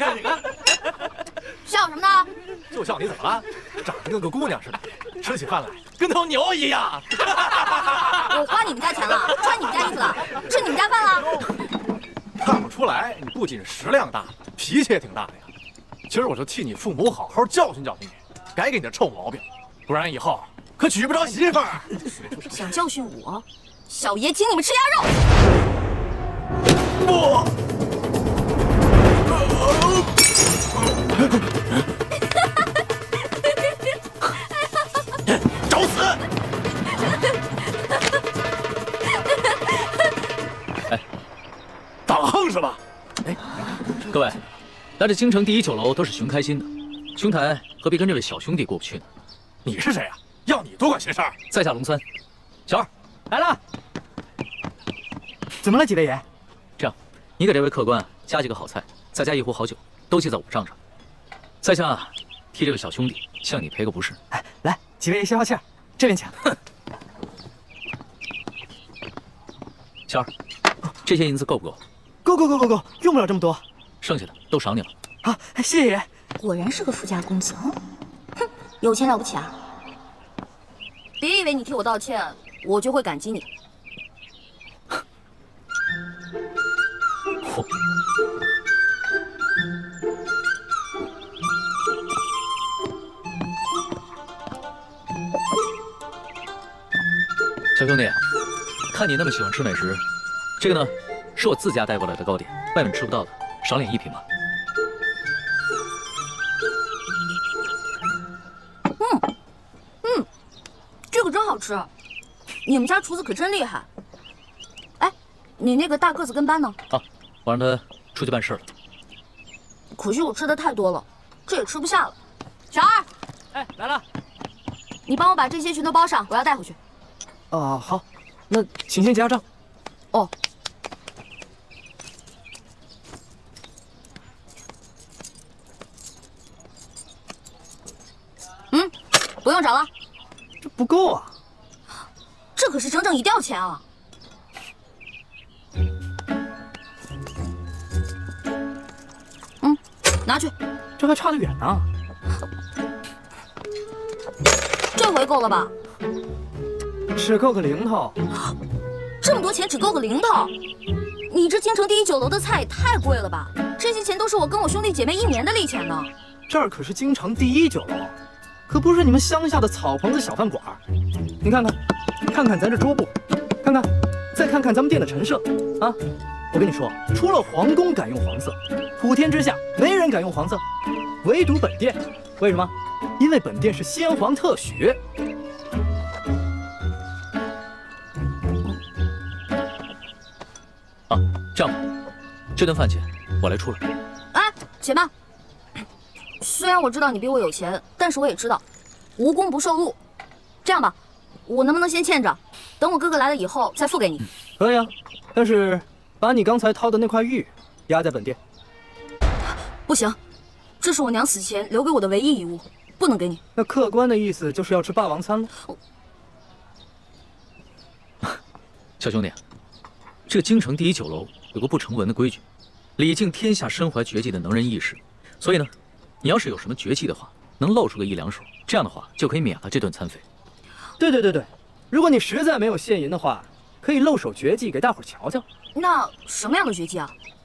看你看， 笑什么呢？ 就笑你怎么了？长得跟个姑娘似的，吃起饭来跟头牛一样。 我花你们家钱了，穿你们家衣服了，吃你们家饭了。 看不出来，你不仅食量大，脾气也挺大的呀。今儿我就替你父母好好教训教训你，改改你的臭毛病，不然以后可娶不着媳妇儿。 想教训我，小爷请你们吃鸭肉。 不。找死！ 哎， 打横是吧？ 哎，各位，来这京城第一酒楼都是寻开心的，兄台何必跟这位小兄弟过不去呢？ 你是谁呀？要你多管闲事儿？ 在下龙三，小二来了。怎么了，几位爷？ 这样，你给这位客官加几个好菜，再加一壶好酒，都记在我账上。在下替这个小兄弟向你赔个不是。 哎，来，几位爷消消气儿，这边请。 哼。小二，这些银子够不够？ 够，用不了这么多， 剩下的都赏你了。 好，谢谢爷。 果然是个富家公子，哼，有钱了不起啊！别以为你替我道歉，我就会感激你。 嚯！小兄弟，看你那么喜欢吃美食，这个呢，是我自家带过来的糕点，外面吃不到的，赏脸一品吧。 这个真好吃，你们家厨子可真厉害。哎，你那个大个子跟班呢？ 啊，我让他出去办事了。 可惜我吃的太多了，这也吃不下了。小二， 哎，来了。 你帮我把这些全都包上，我要带回去。 好，那请先结账。 哦。不用找了。 这不够啊！ 这可是整整1吊钱啊！拿去。 这还差得远呢。 这回够了吧？ 只够个零头。 这么多钱只够个零头？你这京城第一酒楼的菜也太贵了吧？这些钱都是我跟我兄弟姐妹1年的利钱呢。 这儿可是京城第一酒楼。可不是你们乡下的草棚子小饭馆。你看看咱这桌布，再看看咱们店的陈设啊！我跟你说，除了皇宫敢用黄色，普天之下没人敢用黄色，唯独本店。为什么？因为本店是先皇特许。 啊，这样吧，这顿饭钱我来出了。 哎，且慢。虽然我知道你比我有钱，但是我也知道，无功不受禄。这样吧，我能不能先欠着，等我哥哥来了以后再付给你？ 可以啊，但是把你刚才掏的那块玉压在本店。 不行，这是我娘死前留给我的唯一遗物，不能给你。 那客官的意思就是要吃霸王餐了。 小兄弟，这个京城第一酒楼有个不成文的规矩，礼敬天下身怀绝技的能人异士，所以呢。你要是有什么绝技的话，能露出个1、2手，这样的话就可以免了这顿餐费。 对，如果你实在没有现银的话，可以露手绝技给大伙瞧瞧。 那什么样的绝技啊？